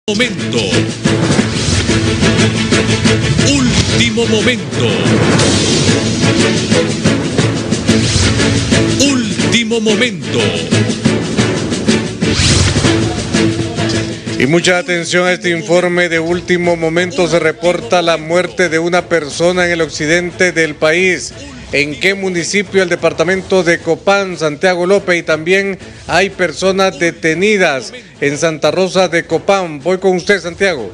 Momento. Último momento. Último momento. Y mucha atención a este informe de último momento. Se reporta la muerte de una persona en el occidente del país. ¿En qué municipio? El departamento de Copán, Santiago López, y también hay personas detenidas en Santa Rosa de Copán. Voy con usted, Santiago.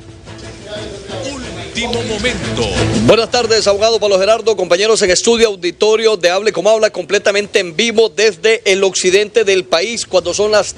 Último momento. Buenas tardes, abogado Pablo Gerardo, compañeros en estudio, auditorio de Hable Como Habla, completamente en vivo desde el occidente del país, cuando son las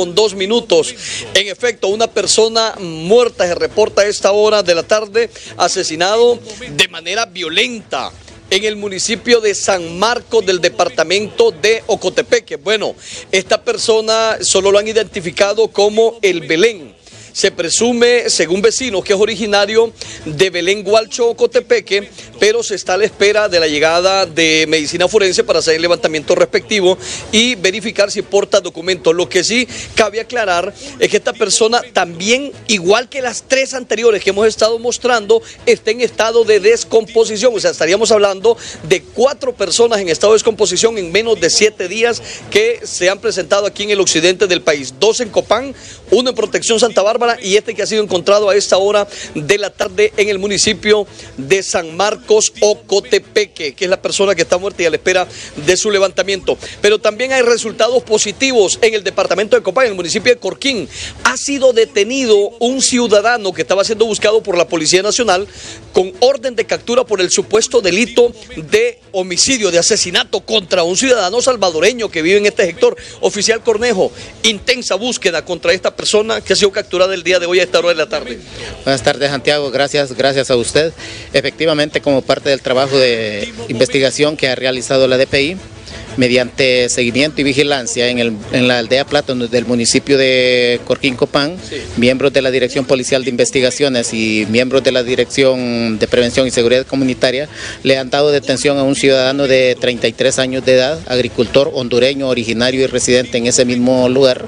3:02. En efecto, una persona muerta se reporta a esta hora de la tarde, asesinado de manera violenta en el municipio de San Marcos del departamento de Ocotepeque. Bueno, esta persona solo lo han identificado como el Belén. Se presume, según vecinos, que es originario de Belén Gualcho, Ocotepeque, pero se está a la espera de la llegada de medicina forense para hacer el levantamiento respectivo y verificar si porta documentos. Lo que sí cabe aclarar es que esta persona también, igual que las 3 anteriores que hemos estado mostrando, está en estado de descomposición. O sea, estaríamos hablando de 4 personas en estado de descomposición en menos de 7 días que se han presentado aquí en el occidente del país. 2 en Copán, 1 en Protección Santa Bárbara y este que ha sido encontrado a esta hora de la tarde en el municipio de San Marcos, Ocotepeque, que es la persona que está muerta y a la espera de su levantamiento. Pero también hay resultados positivos en el departamento de Copán, en el municipio de Corquín. Ha sido detenido un ciudadano que estaba siendo buscado por la Policía Nacional con orden de captura por el supuesto delito de homicidio, de asesinato contra un ciudadano salvadoreño que vive en este sector. Oficial Cornejo, intensa búsqueda contra esta persona que ha sido capturada el día de hoy a esta hora de la tarde. Buenas tardes, Santiago, gracias a usted. Efectivamente, como parte del trabajo de investigación que ha realizado la DPI, mediante seguimiento y vigilancia en la aldea Plátano del municipio de Corquín, Copán, miembros de la Dirección Policial de Investigaciones y miembros de la Dirección de Prevención y Seguridad Comunitaria le han dado detención a un ciudadano de 33 años de edad, agricultor hondureño, originario y residente en ese mismo lugar,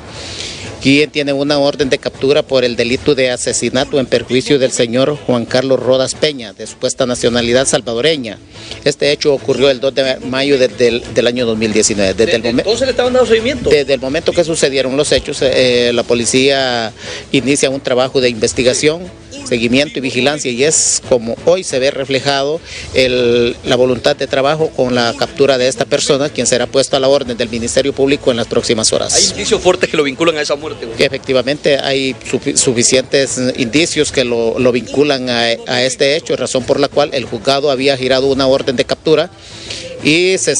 quien tiene una orden de captura por el delito de asesinato en perjuicio del señor Juan Carlos Rodas Peña, de supuesta nacionalidad salvadoreña. Este hecho ocurrió el 2 de mayo del año 2019. ¿Entonces le estaban dando seguimiento? Desde el momento que sucedieron los hechos, la policía inicia un trabajo de investigación, seguimiento y vigilancia, y es como hoy se ve reflejado la voluntad de trabajo con la captura de esta persona, quien será puesto a la orden del Ministerio Público en las próximas horas. ¿Hay indicios fuertes que lo vinculan a esa muerte? Que efectivamente hay suficientes indicios que lo vinculan a este hecho, razón por la cual el juzgado había girado una orden de captura y se le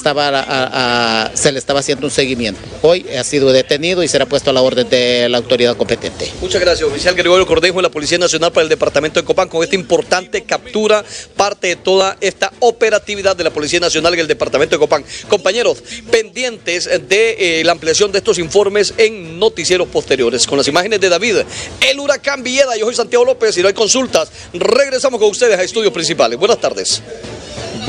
estaba haciendo un seguimiento. Hoy ha sido detenido y será puesto a la orden de la autoridad competente. Muchas gracias, oficial Gregorio Cornejo de la Policía Nacional para el departamento de Copán, con esta importante captura, parte de toda esta operatividad de la Policía Nacional en el departamento de Copán. Compañeros, pendientes de la ampliación de estos informes en noticieros posteriores. Con las imágenes de David, el huracán Villeda, yo soy Santiago López y no hay consultas. Regresamos con ustedes a estudios principales. Buenas tardes.